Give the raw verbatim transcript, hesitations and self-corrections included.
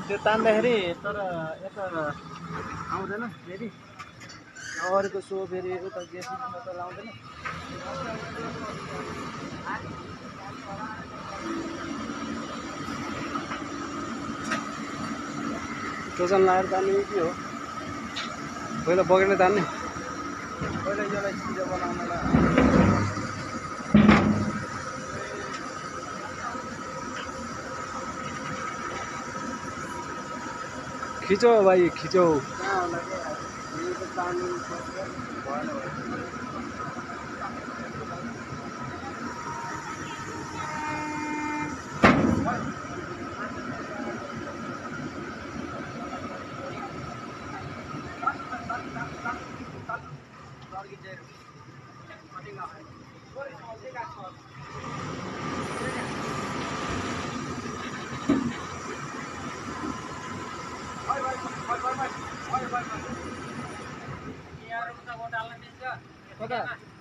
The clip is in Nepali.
त्यो तान्दाखेरि तर यता आउँदैन फेरि अरूको सो फेरि उता जेसीबीमा त लाउँदैन टोजन लाएर तान्ने के हो पहिला बगेर तान्ने पहिला यसलाई सिधो बनाउनलाई खिचो भाइ खिचो कहाँ होला के यो त तान्नु भएन कता